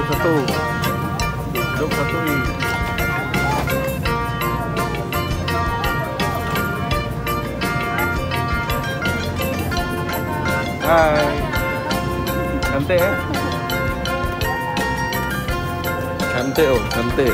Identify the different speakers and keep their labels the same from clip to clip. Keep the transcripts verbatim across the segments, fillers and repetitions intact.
Speaker 1: satu. Duduk satu nih. Hai. Cantik ya? Cantik oh, cantik.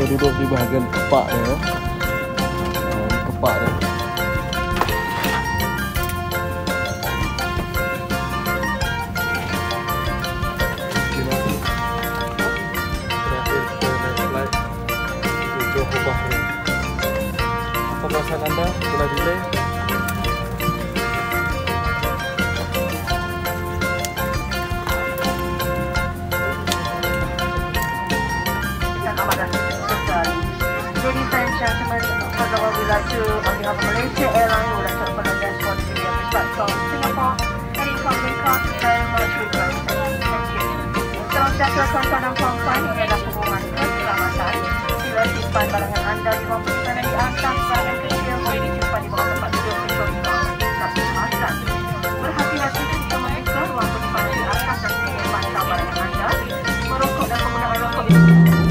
Speaker 1: duduk di bahagian kepak dia. Uh, kepak dia. Terakhir kita naik flight ke Johor Bahru. Apa perasaan anda setelah delay?
Speaker 2: Ladies and gentlemen, first of all, we'd like to, on behalf of Malaysia Airlines, we'd like to apologize for the delay of the flight from Singapore heading from Bangkok. Very much requested. Thank you. Salam sejahtera tuan-tuan dan puan-puan, ini adalah pengumuman keselamatan. Sila simpan barangan anda di bawah sana di atas, barangan kecil boleh disimpan di bawah tempat duduk contoh tak kemasan. Berhati-hati ketika memeriksa ruang penyimpanan di atas dan sini pantau barangan anda. Merokok dan penggunaan rokok di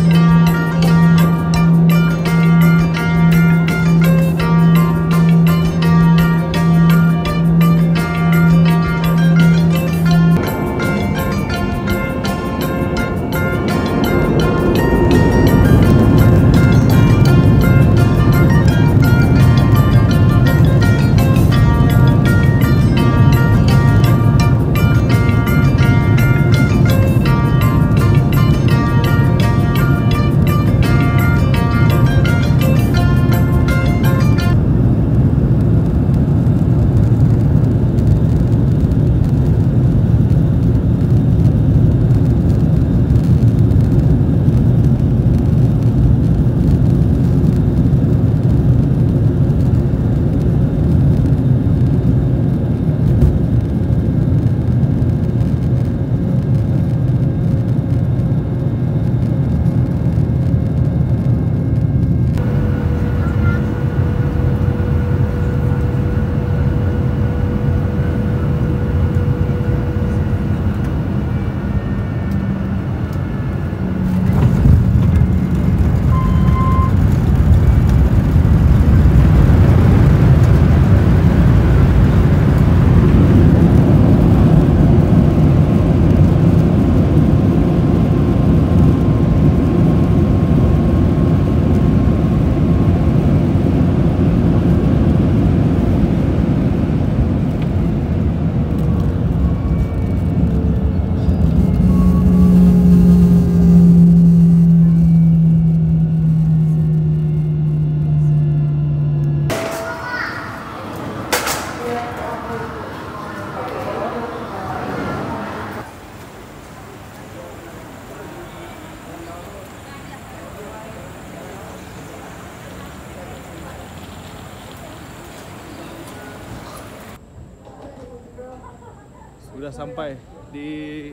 Speaker 1: Sudah sampai di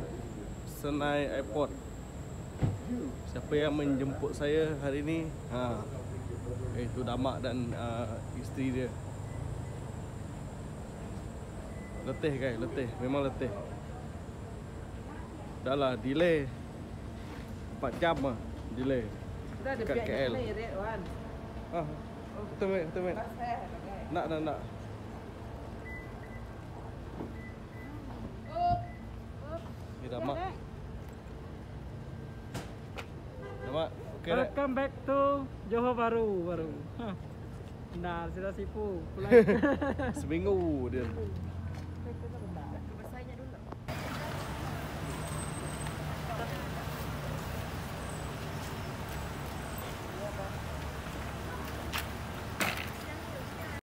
Speaker 1: Senai Airport. Siapa yang menjemput saya hari ini? Ha, itu Damak dan uh, isteri dia. Letih guys, letih, memang letih. Dah lah delay empat jam lah delay.
Speaker 3: Dah ada
Speaker 1: Kat
Speaker 3: pihak
Speaker 1: K L.
Speaker 3: ni red one.
Speaker 1: Ah, betul mek, betul mek. Nak nak nak. Ni Damak. Damak, okey tak?
Speaker 3: Welcome back to Johor Bahru baru. Nah, sudah sipu.
Speaker 1: Seminggu dia.